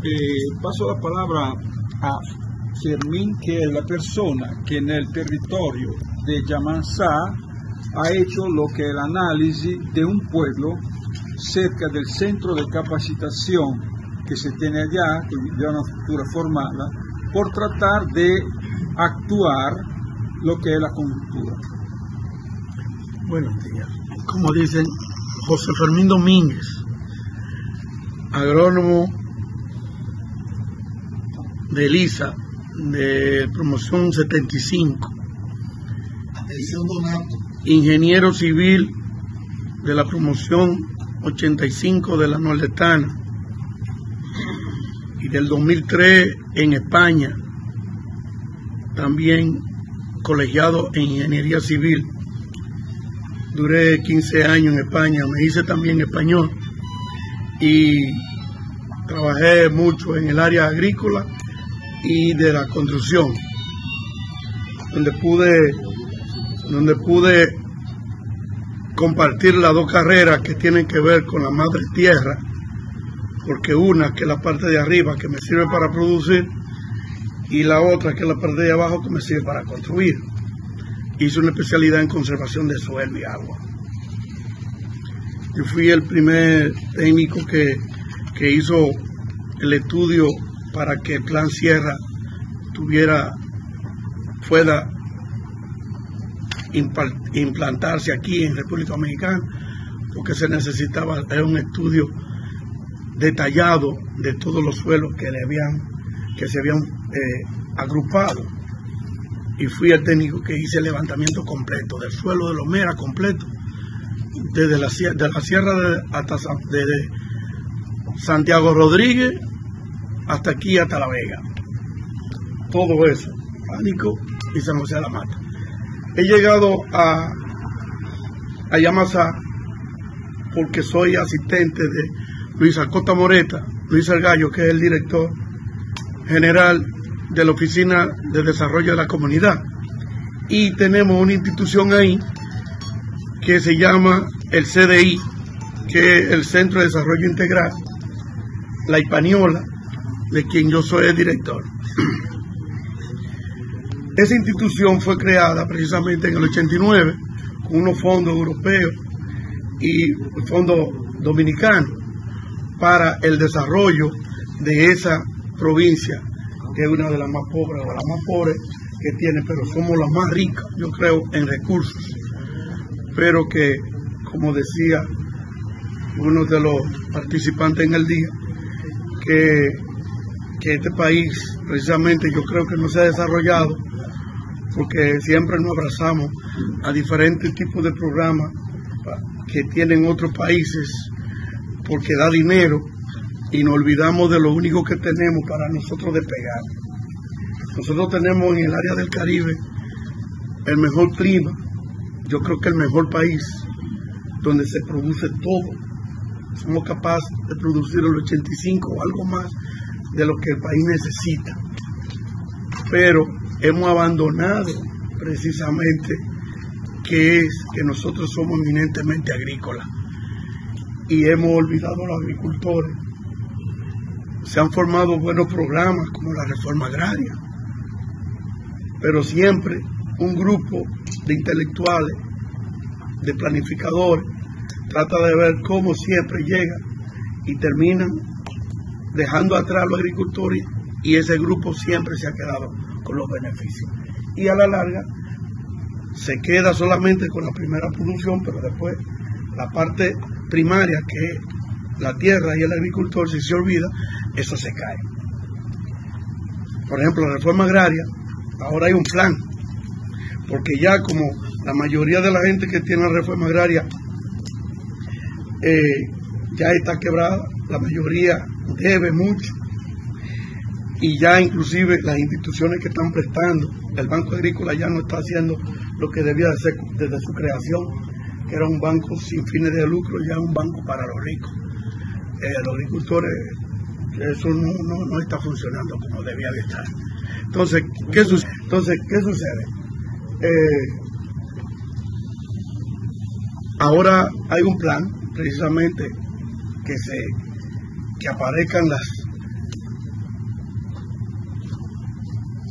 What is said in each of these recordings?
paso la palabra a Fermín, que es la persona que en el territorio de Yamansá ha hecho lo que es el análisis de un pueblo cerca del centro de capacitación que se tiene allá, que ya una estructura formada, por tratar de actuar lo que es la conjuntura. Buenos días. Como dicen, José Fermín Domínguez, agrónomo de ELISA, de promoción 75. Atención, Donato. Ingeniero civil de la promoción 85 de la Nordestana y del 2003 en España, también colegiado en ingeniería civil. Duré 15 años en España, me hice también español y trabajé mucho en el área agrícola y de la construcción, donde pude compartir las dos carreras que tienen que ver con la madre tierra, porque una que es la parte de arriba que me sirve para producir y la otra que es la parte de abajo que me sirve para construir. Hice una especialidad en conservación de suelo y agua. Yo fui el primer técnico que hizo el estudio para que el Plan Sierra pueda implantarse aquí en República Dominicana, porque se necesitaba un estudio detallado de todos los suelos que se habían agrupado. Y fui el técnico que hice el levantamiento completo del suelo de Lomera completo, desde la sierra hasta Santiago Rodríguez hasta aquí, hasta La Vega. Todo eso, Pánico y San José de la Mata. He llegado a Yamansá porque soy asistente de Luis Acosta Moreta, Luis El Gallo, que es el director general de la Oficina de Desarrollo de la Comunidad. Y tenemos una institución ahí que se llama el CDI, que es el Centro de Desarrollo Integral, la Hispaniola, de quien yo soy el director. Esa institución fue creada precisamente en el 89 con unos fondos europeos y fondos dominicanos para el desarrollo de esa provincia, que es una de las más pobres o las más pobres que tiene, pero somos las más ricas, yo creo, en recursos. Pero que, como decía uno de los participantes en el día, que este país precisamente yo creo que no se ha desarrollado porque siempre nos abrazamos a diferentes tipos de programas que tienen otros países porque da dinero y nos olvidamos de lo único que tenemos para nosotros despegar. Nosotros tenemos en el área del Caribe el mejor clima, yo creo que el mejor país donde se produce todo. Somos capaces de producir el 85 o algo más de lo que el país necesita, pero hemos abandonado precisamente que nosotros somos eminentemente agrícolas y hemos olvidado a los agricultores. Se han formado buenos programas como la reforma agraria, pero siempre un grupo de intelectuales, de planificadores, trata de ver cómo siempre llega y terminan dejando atrás a los agricultores, y ese grupo siempre se ha quedado con los beneficios. Y a la larga se queda solamente con la primera producción, pero después la parte primaria, que es la tierra y el agricultor, si se olvida, eso se cae. Por ejemplo, la reforma agraria, ahora hay un plan, porque ya como la mayoría de la gente que tiene la reforma agraria ya está quebrada, la mayoría debe mucho, y ya inclusive las instituciones que están prestando, el Banco Agrícola ya no está haciendo lo que debía de ser desde su creación, que era un banco sin fines de lucro, ya es un banco para los ricos. Los agricultores, eso no está funcionando como debía de estar. Entonces, ¿qué sucede? Ahora hay un plan, precisamente, que aparezcan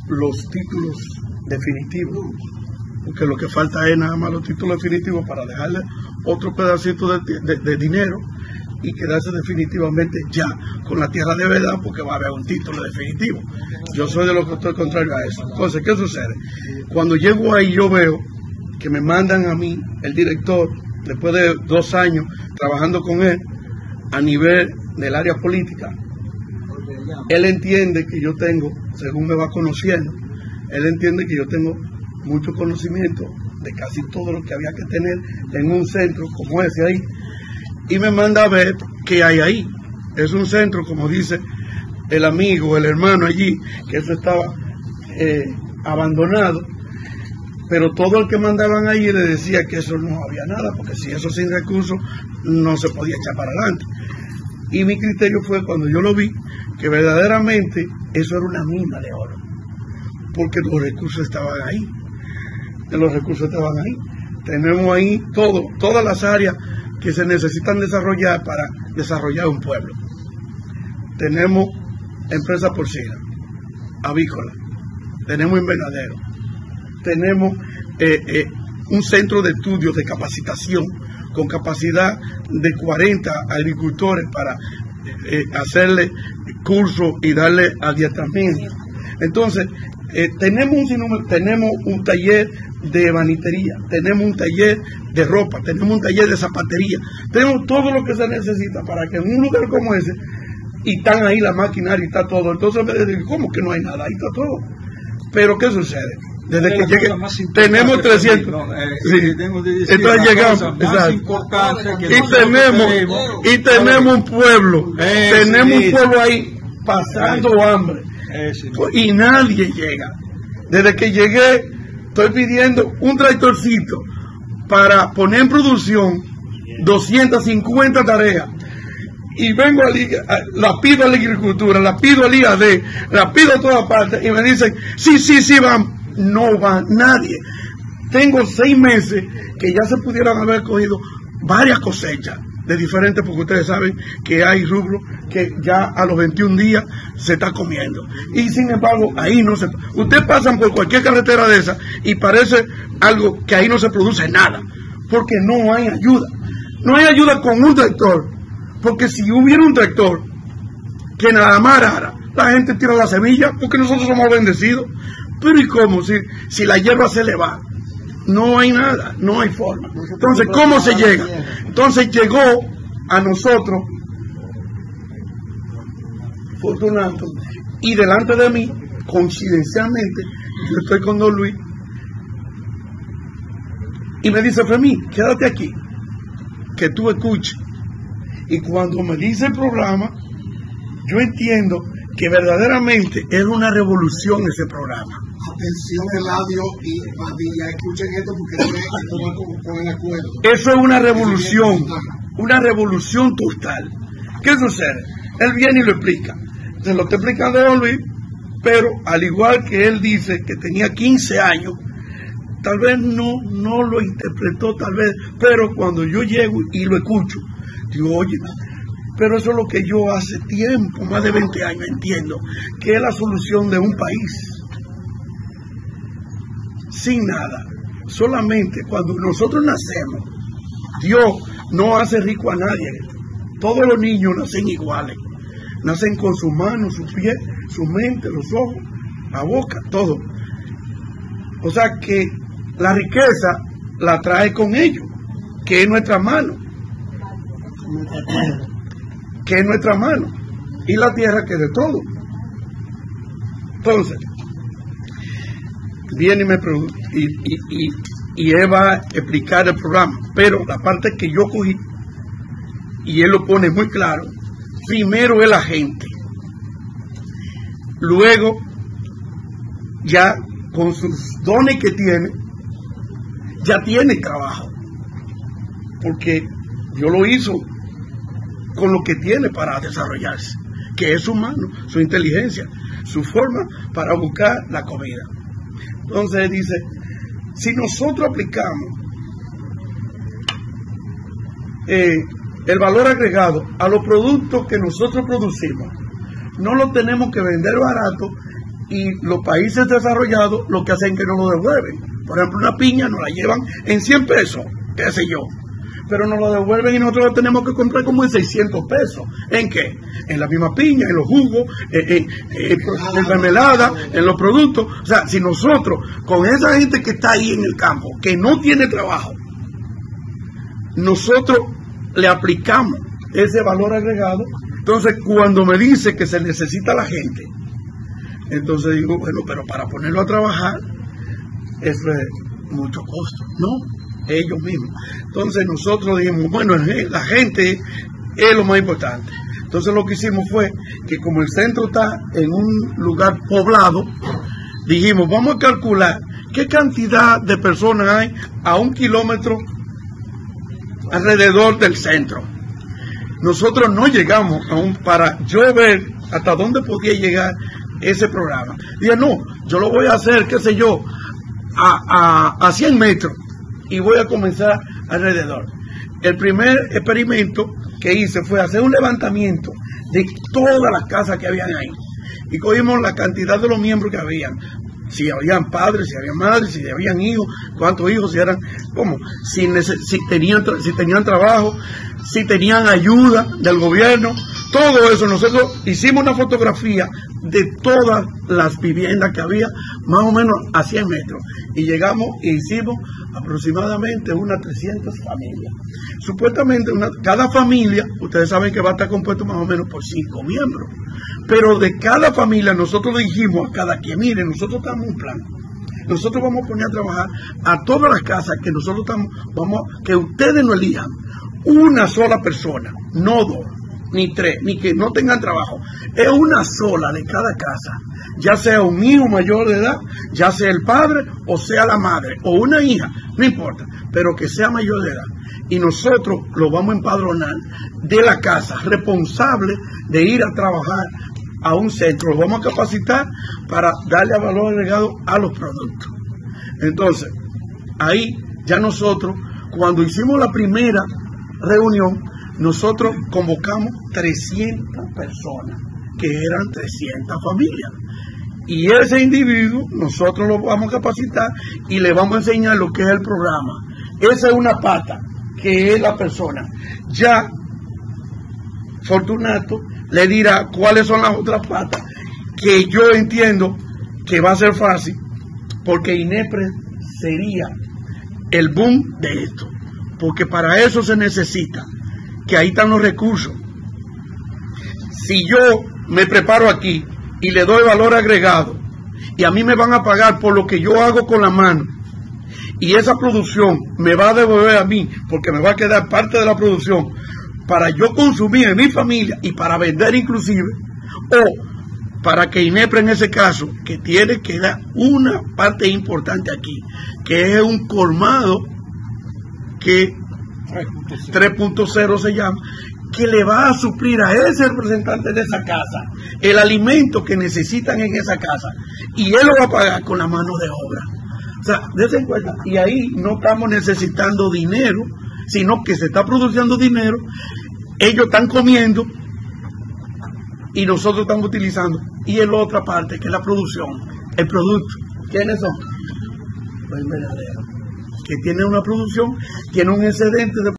los títulos definitivos, porque lo que falta es nada más los títulos definitivos para dejarle otro pedacito de dinero y quedarse definitivamente ya con la tierra de verdad, porque va a haber un título definitivo. Yo soy de lo que estoy contrario a eso. Entonces, ¿qué sucede? Cuando llego ahí, yo veo que me mandan a mí, el director, después de 2 años trabajando con él a nivel del área política. Él entiende que yo tengo, según me va conociendo, él entiende que yo tengo mucho conocimiento de casi todo lo que había que tener en un centro como ese ahí, y me manda a ver qué hay ahí. Es un centro, como dice el amigo, el hermano allí, que eso estaba abandonado, pero todo el que mandaban ahí le decía que eso no había nada, porque si eso sin recursos no se podía echar para adelante. Y mi criterio fue, cuando yo lo vi, que verdaderamente eso era una mina de oro, porque los recursos estaban ahí. Tenemos ahí todas las áreas que se necesitan desarrollar para desarrollar un pueblo. Tenemos empresa porcina, avícola, tenemos invernadero, tenemos un centro de estudios de capacitación con capacidad de 40 agricultores para hacerle cursos y darle adiestramiento. Entonces, tenemos un taller de banitería, tenemos un taller de ropa, tenemos un taller de zapatería, tenemos todo lo que se necesita para que en un lugar como ese, y están ahí la maquinaria y está todo. Entonces me dicen, ¿cómo que no hay nada? Ahí está todo. Pero ¿qué sucede? Desde que llegué, tenemos 300. Entonces llegamos. Y tenemos un pueblo. Tenemos un pueblo ahí pasando hambre. Y nadie llega. Desde que llegué, estoy pidiendo un tractorcito para poner en producción 250 tareas. Y vengo la pido a la agricultura, la pido al IAD, la pido a todas partes, y me dicen, sí, van. No va nadie. Tengo 6 meses que ya se pudieran haber cogido varias cosechas de diferentes, porque ustedes saben que hay rubro que ya a los 21 días se está comiendo, y sin embargo ahí no se. Ustedes pasan por cualquier carretera de esa y parece algo que ahí no se produce nada, porque no hay ayuda. No hay ayuda con un tractor, porque si hubiera un tractor que nada más arara, la gente tira la semilla, porque nosotros somos bendecidos. Pero ¿y cómo? Si la hierba se le va, no hay nada, no hay forma. Entonces, ¿cómo se llega? Entonces llegó a nosotros Fortunato, y delante de mí, coincidencialmente, yo estoy con Don Luis, y me dice, Fermín, quédate aquí, que tú escuches. Y cuando me dice el programa, yo entiendo que verdaderamente es una revolución ese programa. Atención, Eladio y Padilla, escuchen esto porque esto va como con el acuerdo. Eso es una revolución total. ¿Qué sucede? Él viene y lo explica. Se lo está explicando Don Luis, pero al igual que él dice que tenía 15 años, tal vez no lo interpretó, tal vez, pero cuando yo llego y lo escucho, digo, oye, pero eso es lo que yo hace tiempo, más de 20 años, entiendo, que es la solución de un país. Sin nada, solamente cuando nosotros nacemos, Dios no hace rico a nadie. Todos los niños nacen iguales, nacen con sus manos, sus pies, su mente, los ojos, la boca, todo. O sea que la riqueza la trae con ellos, que es nuestra mano, y la tierra que es de todo. Entonces, viene y me pregunta, y él va a explicar el programa, pero la parte que yo cogí, y él lo pone muy claro, primero es la gente, luego ya con sus dones que tiene, ya tiene trabajo, porque Dios lo hizo con lo que tiene para desarrollarse, que es su mano, su inteligencia, su forma para buscar la comida. Entonces dice, si nosotros aplicamos el valor agregado a los productos que nosotros producimos, no lo tenemos que vender barato y los países desarrollados lo que hacen es que no lo devuelven. Por ejemplo, una piña nos la llevan en 100 pesos, qué sé yo, pero nos lo devuelven y nosotros lo tenemos que comprar como en 600 pesos. ¿En qué? En la misma piña, en los jugos, en mermelada, en los productos. O sea, si nosotros, con esa gente que está ahí en el campo, que no tiene trabajo, nosotros le aplicamos ese valor agregado, entonces cuando me dice que se necesita la gente, entonces digo, bueno, pero para ponerlo a trabajar, eso es mucho costo, ¿no? Ellos mismos. Entonces nosotros dijimos, bueno, la gente es lo más importante. Entonces lo que hicimos fue que como el centro está en un lugar poblado, dijimos, vamos a calcular qué cantidad de personas hay a 1 kilómetro alrededor del centro. Nosotros no llegamos aún para yo ver hasta dónde podía llegar ese programa. Dije, no, yo lo voy a hacer, qué sé yo, a 100 metros y voy a comenzar alrededor. El primer experimento que hice fue hacer un levantamiento de todas las casas que habían ahí y cogimos la cantidad de los miembros que habían, si habían padres, si habían madres, si habían hijos, cuántos hijos, si eran, cómo, si tenían trabajo, si tenían ayuda del gobierno, todo eso. Nosotros hicimos una fotografía de todas las viviendas que había, más o menos a 100 metros, y llegamos e hicimos aproximadamente unas 300 familias. Supuestamente cada familia, ustedes saben que va a estar compuesto más o menos por 5 miembros, pero de cada familia nosotros dijimos a cada quien, miren, nosotros estamos en un plan. Nosotros vamos a poner a trabajar a todas las casas que nosotros que ustedes no elijan una sola persona, no 2, ni 3, ni que no tengan trabajo. Es una sola de cada casa, ya sea un hijo mayor de edad, ya sea el padre o sea la madre, o una hija, no importa, pero que sea mayor de edad. Y nosotros lo vamos a empadronar de la casa, responsable de ir a trabajar a un centro. Lo vamos a capacitar para darle valor agregado a los productos. Entonces, ahí ya nosotros, cuando hicimos la primera reunión, nosotros convocamos 300 personas, que eran 300 familias. Y ese individuo, nosotros lo vamos a capacitar y le vamos a enseñar lo que es el programa. Esa es una pata, que es la persona. Ya Fortunato le dirá cuáles son las otras patas, que yo entiendo que va a ser fácil, porque INEPRES sería el boom de esto, porque para eso se necesita, que ahí están los recursos. Si yo me preparo aquí y le doy valor agregado, y a mí me van a pagar por lo que yo hago con la mano, y esa producción me va a devolver a mí, porque me va a quedar parte de la producción, para yo consumir en mi familia y para vender inclusive, o para que INEPRES en ese caso, que tiene que dar una parte importante aquí, que es un colmado que 3.0 se llama, que le va a suplir a ese representante de esa casa el alimento que necesitan en esa casa, y él lo va a pagar con la mano de obra. O sea, dense en cuenta, y ahí no estamos necesitando dinero, sino que se está produciendo dinero, ellos están comiendo y nosotros estamos utilizando. Y en la otra parte, que es la producción, el producto. ¿Quiénes son? Los invernaderos, que tienen una producción, tienen un excedente de